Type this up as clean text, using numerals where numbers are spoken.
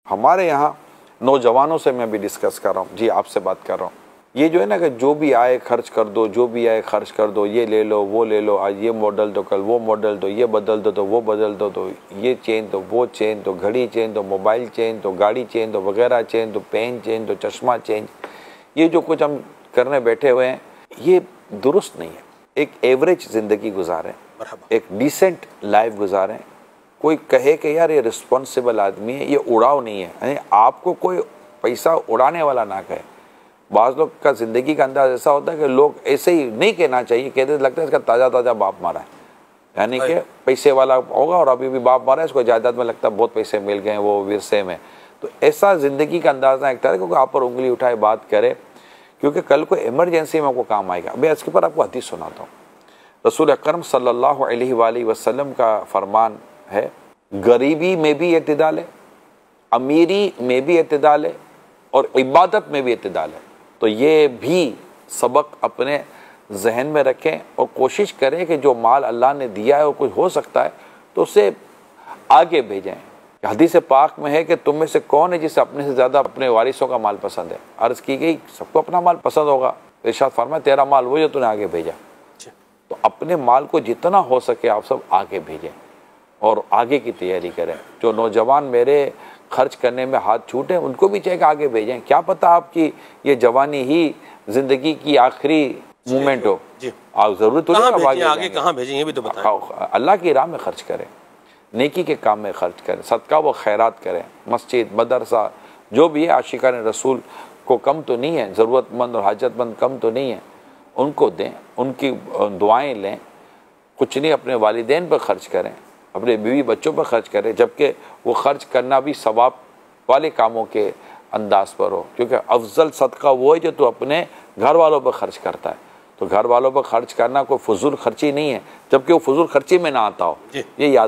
हमारे यहाँ नौजवानों से मैं भी डिस्कस कर रहा हूँ जी, आपसे बात कर रहा हूँ। ये जो है ना कि जो भी आए खर्च कर दो, जो भी आए खर्च कर दो, ये ले लो वो ले लो, आज ये मॉडल दो कल वो मॉडल दो, ये बदल दो तो वो बदल दो, तो ये चेंज दो वो चेंज दो, घड़ी चेंज दो, मोबाइल चेंज दो, गाड़ी चेंज दो, वगैरह चेंज दो, पेन चेंज दो, चश्मा चेंज। ये जो कुछ हम करने बैठे हुए हैं ये दुरुस्त नहीं है। एक एवरेज ज़िंदगी गुजारें, एक डिसेंट लाइफ गुजारें। कोई कहे कि यार ये रिस्पॉन्सिबल आदमी है, ये उड़ाव नहीं है, यानी आपको कोई पैसा उड़ाने वाला ना कहे। बाज़ लोग का ज़िंदगी का अंदाज़ ऐसा होता है कि लोग ऐसे ही नहीं कहना चाहिए, कहते लगता है इसका ताज़ा ताज़ा बाप मारा है, यानी कि पैसे वाला होगा और अभी भी बाप मारा है, इसको जायदाद में लगता है बहुत पैसे मिल गए वो विरसे में। तो ऐसा ज़िंदगी का अंदाज़ ना एक तरह क्योंकि आप पर उंगली उठाए बात करे, क्योंकि कल को इमरजेंसी में आपको काम आएगा। अभी इसके पर आपको हदीस सुनाता हूँ। रसूल अकरम सल्लल्लाहु अलैहि वसल्लम का फरमान है, गरीबी में भी इत्तिदाल है, अमीरी में भी इत्तिदाल है और इबादत में भी इत्तिदाल है। तो ये भी सबक अपने जहन में रखें और कोशिश करें कि जो माल अल्लाह ने दिया है और कुछ हो सकता है तो उसे आगे भेजें। हदीस पाक में है कि तुम में से कौन है जिसे अपने से ज़्यादा अपने वारिसों का माल पसंद है। अर्ज़ की गई सबको अपना माल पसंद होगा। इरशाद फरमाया तेरा माल वो जो तूने आगे भेजा। तो अपने माल को जितना हो सके आप सब आगे भेजें और आगे की तैयारी करें। जो नौजवान मेरे खर्च करने में हाथ छूटे उनको भी चाहिए कि आगे भेजें। क्या पता आपकी ये जवानी ही ज़िंदगी की आखिरी मोमेंट हो। आप ज़रूरत आगे कहाँ भेजें ये भी तो बताएं। अल्लाह की राह में खर्च करें, नेकी के काम में खर्च करें, सदका व खैरात करें। मस्जिद मदरसा जो भी है आशिकान रसूल को कम तो नहीं है, ज़रूरतमंद और हाजतमंद कम तो नहीं है, उनको दें, उनकी दुआएं लें। कुछ नहीं अपने वालिदैन पर खर्च करें, अपने बीवी बच्चों पर खर्च करें, जबकि वो खर्च करना भी सवाब वाले कामों के अंदाज पर हो। क्योंकि अफजल सदका वो है जो तो अपने घर वालों पर खर्च करता है। तो घर वालों पर खर्च करना कोई फजूल खर्ची नहीं है, जबकि वो फजूल खर्ची में ना आता हो, ये याद